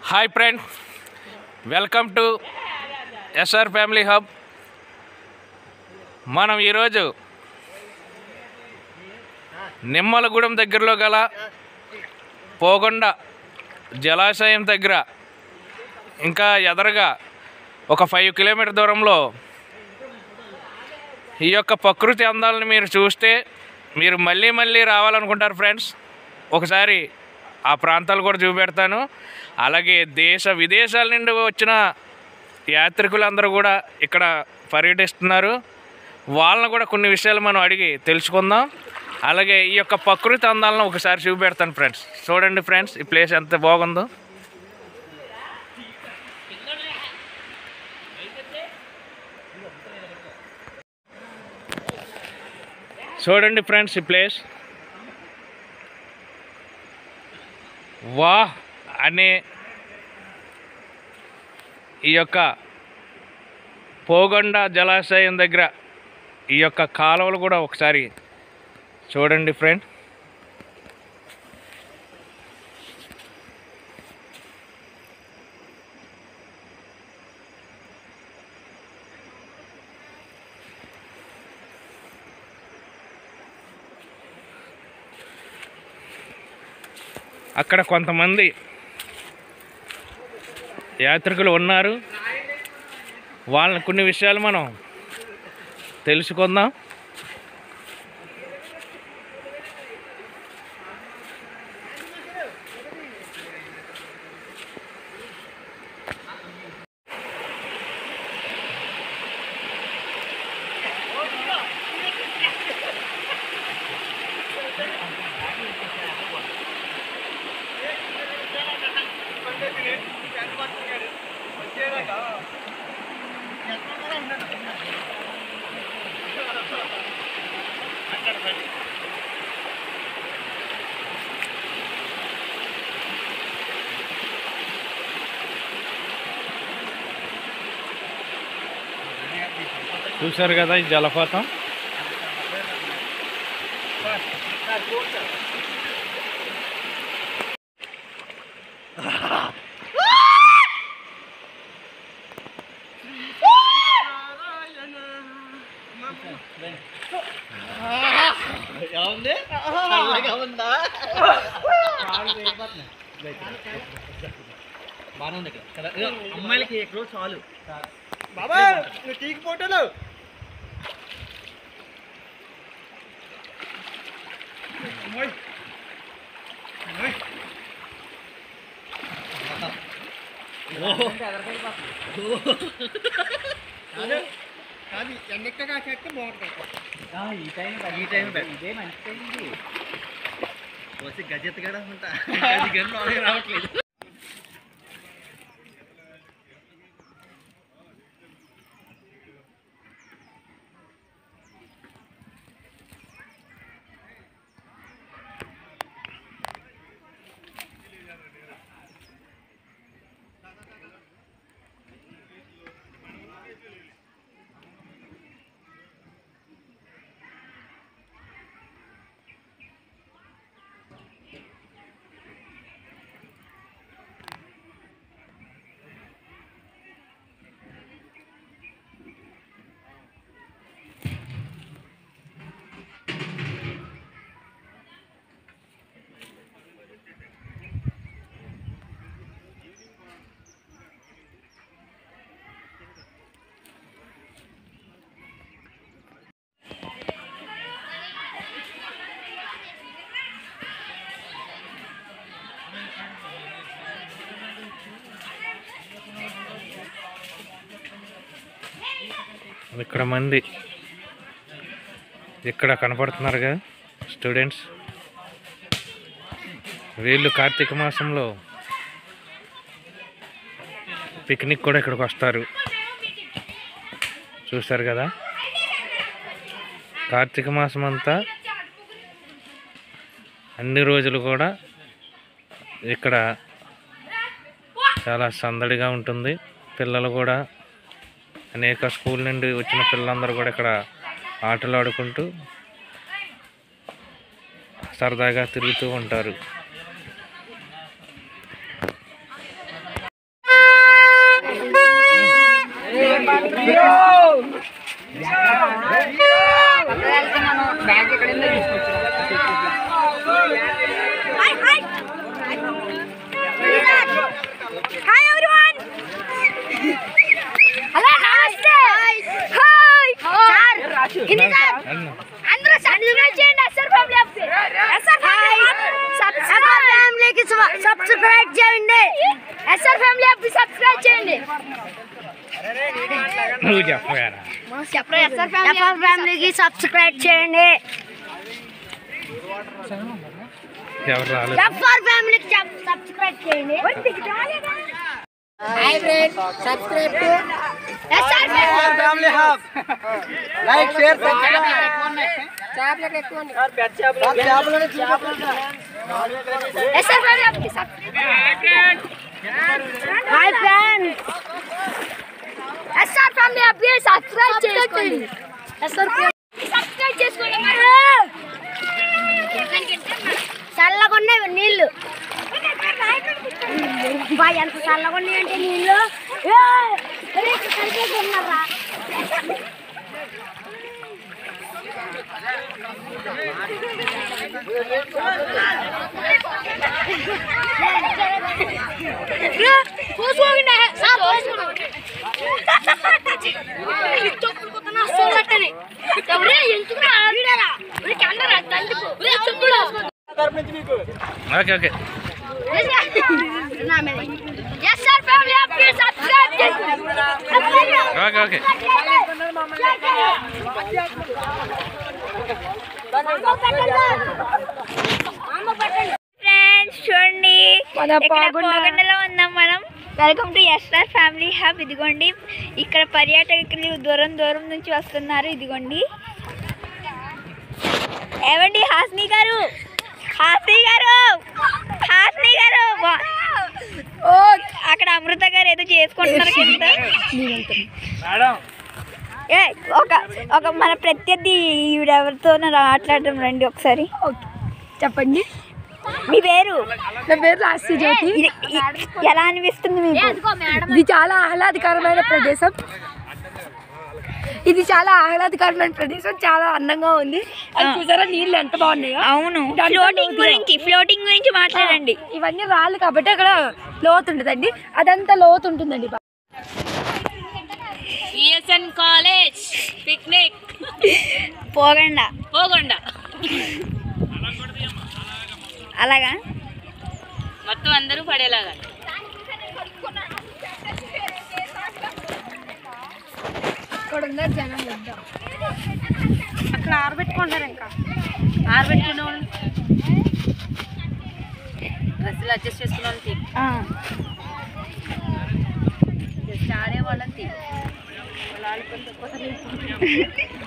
Hi friends, welcome to SR family hub. మనం ఈరోజు నిమ్మలగూడెం దగ్గరలో గల పోగొండ జలాశయం దగ్గర ఇంకా ఎదరగా ఒక 5 కిలోమీటర్ దూరంలో ఈ యొక్క ప్రకృతి అందాలను మీరు చూస్తే మీరు మళ్ళీ మళ్ళీ రావాలనుకుంటారు ఫ్రెండ్స్. ఒకసారి ఆ ప్రాంతాలు కూడా చూపెడతాను. అలాగే దేశ విదేశాల నుండి వచ్చిన యాత్రికులందరూ కూడా ఇక్కడ పర్యటిస్తున్నారు. వాళ్ళని కూడా కొన్ని విషయాలు మనం అడిగి తెలుసుకుందాం. అలాగే ఈ యొక్క ప్రకృతి అందాలను ఒకసారి చూపెడతాను ఫ్రెండ్స్. చూడండి ఫ్రెండ్స్, ఈ ప్లేస్ ఎంత బాగుందో. చూడండి ఫ్రెండ్స్, ఈ ప్లేస్ వాహ్ అనే ఈ యొక్క పోగొండ జలాశయం దగ్గర ఈ యొక్క కాలువలు కూడా ఒకసారి చూడండి ఫ్రెండ్. అక్కడ కొంతమంది యాత్రికులు ఉన్నారు. వాళ్ళని కొన్ని విషయాలు మనం తెలుసుకుందాం. చూశారు కదా ఈ జలపాతం. అమ్మాయిలకి ఎక్కడో చాలు బాబా టీకి ఫోటోలు అది ఎన్నెక్కగా చెట్టు బాగుంటుంది. ఈ టైం ఇదే మంచి టైం. వచ్చి గజెత్ కూడా ఉంటా రావట్లేదు. ఇక్కడ మంది ఇక్కడ కనపడుతున్నారు కదా స్టూడెంట్స్. వీళ్ళు కార్తీక మాసంలో పిక్నిక్ కూడా ఇక్కడికి వస్తారు. చూస్తారు కదా, కార్తీక మాసం అంతా అన్ని రోజులు కూడా ఇక్కడ చాలా సందడిగా ఉంటుంది. పిల్లలు కూడా అనేక స్కూల్ నుండి వచ్చిన పిల్లలందరూ కూడా ఇక్కడ ఆటలు ఆడుకుంటూ సరదాగా తిరుగుతూ ఉంటారు. సబ్స్క్రైబ్ చేయండి. ఎస్ఆర్ ఫ్యామిలీ యాప్ సబ్స్క్రైబ్ చేయండి. నువ్వు చెప్పరా ఎస్ఆర్ ఫ్యామిలీకి సబ్స్క్రైబ్ చేయండి. ఎవరు రాలేదు. ఎస్ఆర్ ఫ్యామిలీకి సబ్స్క్రైబ్ చేయండి. Hi friends, subscribe to SR family hub. Like share subscribe. చాప్లకి ఎక్కువ ఎస్ఆర్ ఫ్యామిలీ యాప్కి subscribe. Hi friends, SR family యాప్కి సబ్స్క్రైబ్ చేసుకోండి. ఎస్ఆర్ సబ్స్క్రైబ్ చేసుకోండి. చల్లగా ఉన్నాయి నీళ్ళు. బాయ్ ఎంత చల్లగా ఉన్నాయి అంటే నీళ్ళు. ఉన్నారా okay okay okay okay friends చూడండి, పోగొండలో ఉన్నాం మనం. Welcome to SR family hub. ఇదిగోండి ఇక్కడ పర్యాటకులు దూరం దూరం నుంచి వస్తున్నారు. ఇదిగోండి ఏమండి హాస్ని గారు, హాస్ని గారు, హాస్ని గారు. ఓ అక్కడ అమృత గారు ఏదో చేసుకుంటున్నారు కింద. ఏ ఒక మన ప్రత్యర్థి ఈవిడెవరితో మాట్లాడడం రండి ఒకసారి. చెప్పండి. మీ పేరు? నా పేరు రాశి జ్యోతి. ఎలా అనిపిస్తుంది మీకు? ఇది చాలా ఆహ్లాదకరమైన ప్రదేశం. ఇది చాలా ఆహ్లాదకరమైన ప్రదేశం, చాలా అందంగా ఉంది. అది చూసారా నీళ్ళు ఎంత బాగున్నాయో. అవును, ఫ్లోటింగ్ గురించి మాట్లాడండి. ఇవన్నీ రాళ్ళు కాబట్టి అక్కడ లోతు ఉంటుందండి, అదంతా లోతు ఉంటుందండి. ఈఎస్ఎన్ కాలేజ్ పిక్నిక్ పోగండా పోగొండ అలాగా మొత్తం అందరూ పడేలాగా. ఇక్కడ ఉన్న జనం వద్దాం. అక్కడ ఆరబెట్టుకుంటారు. ఇంకా ఆరబెట్టుకునే వాళ్ళు డ్రెస్సులు అడ్జస్ట్ చేసుకునే వాళ్ళకి జస్ట్ ఆడే వాళ్ళకి వాళ్ళు ఆడుకుంటే